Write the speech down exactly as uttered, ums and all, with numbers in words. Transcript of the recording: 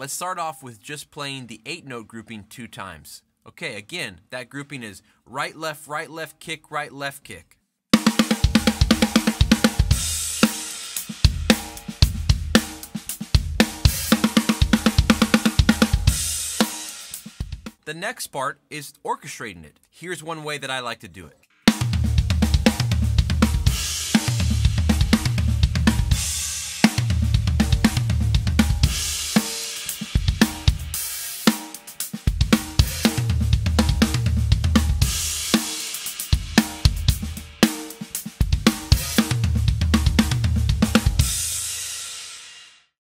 Let's start off with just playing the eight note grouping two times. Okay, again, that grouping is right, left, right, left, kick, right, left, kick. The next part is orchestrating it. Here's one way that I like to do it.